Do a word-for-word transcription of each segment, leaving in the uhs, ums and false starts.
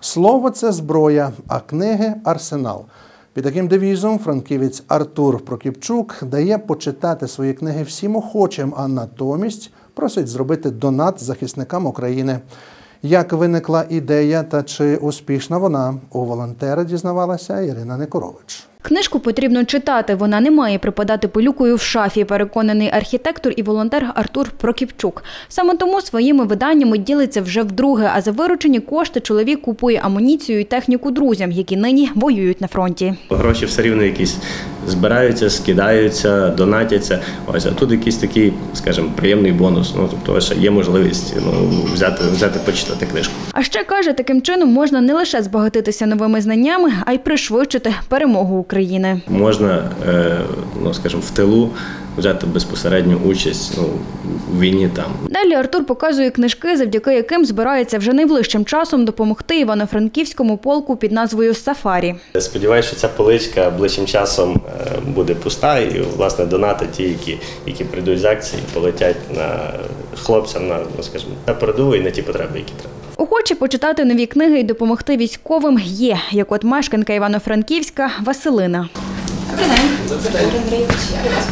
Слово – це зброя, а книги – арсенал. Під таким девізом франківець Артур Прокіпчук дає почитати свої книги всім охочим, а натомість просить зробити донат захисникам України. Як виникла ідея та чи успішна вона, у волонтера дізнавалася Ірина Никорович. Книжку потрібно читати, вона не має припадати пилюкою в шафі, переконаний архітектор і волонтер Артур Прокіпчук. Саме тому своїми виданнями ділиться вже вдруге, а за виручені кошти чоловік купує амуніцію і техніку друзям, які нині воюють на фронті. Гроші все рівно якісь збираються, скидаються, донатяться. Ось, а тут якийсь такий, скажімо, приємний бонус. Ну, тобто, ще є можливість ну, взяти, взяти почитати книжку. А ще, каже, таким чином можна не лише збагатитися новими знаннями, а й пришвидшити перемогу України. Можна, ну, скажімо, в тилу взяти безпосередню участь ну, в війні там. Далі Артур показує книжки, завдяки яким збирається вже найближчим часом допомогти Івано-Франківському полку під назвою «Сафарі». Сподіваюся, що ця поличка ближчим часом буде пуста і, власне, донати ті, які, які прийдуть з акції, полетять на хлопцям, на, ну, скажімо, на передову і на ті потреби, які треба. Охочі почитати нові книги і допомогти військовим є, як от мешканка Івано-Франківська Василина. Добрий день. Добрий день. Андрійович, я вас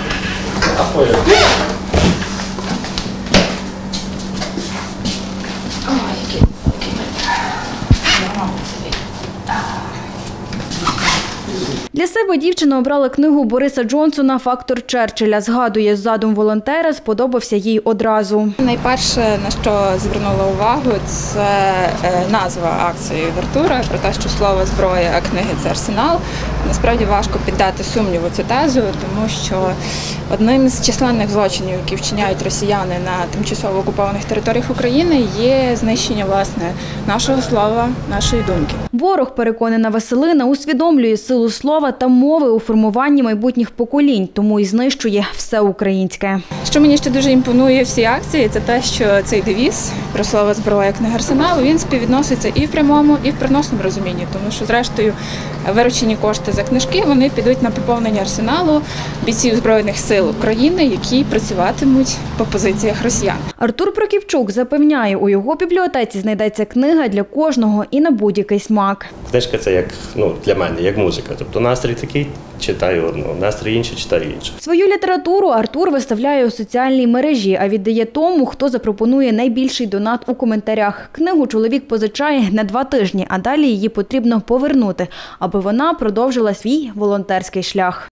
Для себе дівчина обрала книгу Бориса Джонсона «Фактор Черчилля». Згадує, задум волонтера сподобався їй одразу. Найперше, на що звернула увагу, це назва акції Артура, про те, що слово «зброя», а книги – це арсенал. Насправді важко піддати сумніву цю тезу, тому що одним з численних злочинів, які вчиняють росіяни на тимчасово окупованих територіях України, є знищення, власне, нашого слова, нашої думки. Ворог, переконана Василина, усвідомлює силу слова та мови у формуванні майбутніх поколінь, тому і знищує все українське. Що мені ще дуже імпонує в цій акції, це те, що цей девіз про слово «зброя», книга арсеналу, він співвідноситься і в прямому, і в переносному розумінні, тому що, зрештою, виручені кошти за книжки, вони підуть на поповнення арсеналу бійців Збройних сил України, які працюватимуть по позиціях росіян. Артур Прокіпчук запевняє, у його бібліотеці знайдеться книга для кожного і на будь-який смак. Книжка – це як, ну, для мене, як музика. Тобто настрій такий – читаю одну, настрій інший – читаю іншу. Свою літературу Артур виставляє у соціальній мережі, а віддає тому, хто запропонує найбільший донат у коментарях. Книгу чоловік позичає на два тижні, а далі її потрібно повернути, аби вона продовжила свій волонтерський шлях.